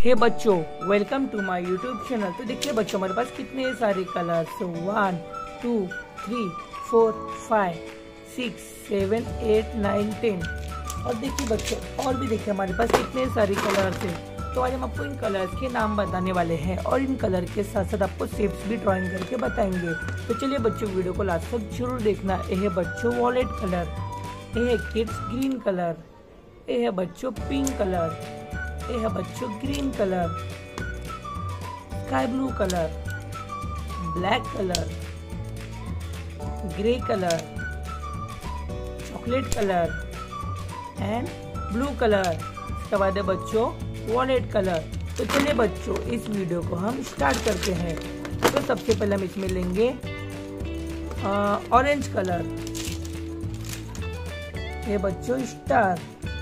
हे बच्चों, welcome to my YouTube channel. तो देखिए बच्चों, हमारे पास कितने सारे कलर्स 1 2 3 4 5 6 7 8 9 10। और देखिए बच्चों, और भी देखिए हमारे पास कितने सारे कलर्स हैं। तो आज हम आपको इन कलर्स के नाम बताने वाले हैं और इन कलर के साथ साथ आपको शेप्स भी ड्राइंग करके बताएंगे। तो चलिए बच्चों, वीडियो को लास्ट तक जरूर देखना। ये है बच्चों वॉलेट कलर, ये है किड्स ग्रीन कलर, ये है बच्चों पिंक कलर, ये है बच्चों green colour, sky blue colour, black colour, grey colour, chocolate colour and blue colour. इसके बाद है बच्चों वॉलेट कलर। तो चलिए बच्चों, इस वीडियो को हम स्टार्ट करते हैं। तो सबसे पहले हम इसमें लेंगे ऑरेंज कलर, ये बच्चों स्टार,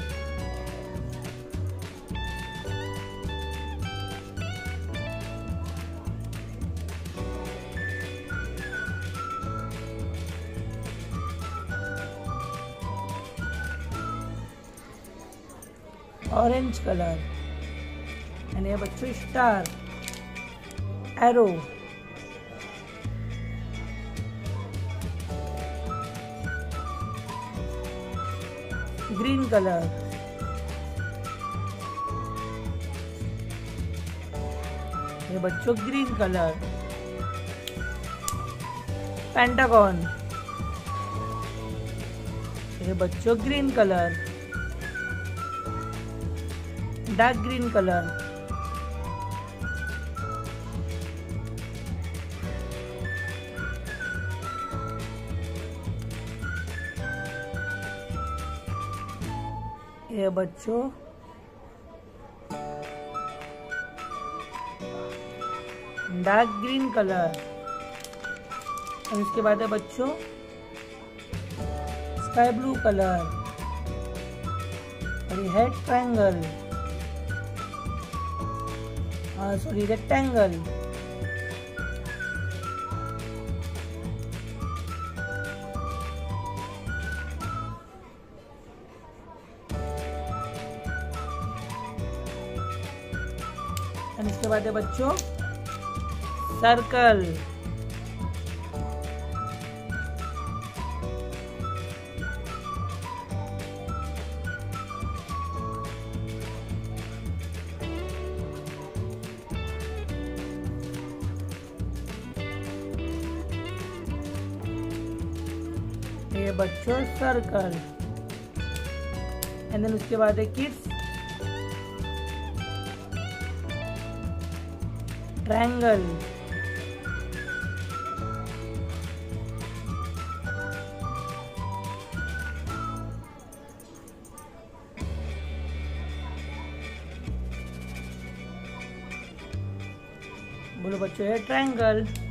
ऑरेंज कलर एंड ये बच्चों स्टार, एरो, ग्रीन कलर, ये बच्चों ग्रीन कलर, पेंटागन, ये बच्चों green colour, dark green colour, ये बच्चों डार्क ग्रीन कलर। और इसके बाद है बच्चों स्काई ब्लू कलर, और ये है ट्रायंगल, सॉरी रेक्टेंगल, और इसके बाद है बच्चों सर्कल, ये बच्चों सर्कल। एंड देन उसके बाद है किड्स ट्रायंगल, बोलो बच्चों है ट्रायंगल।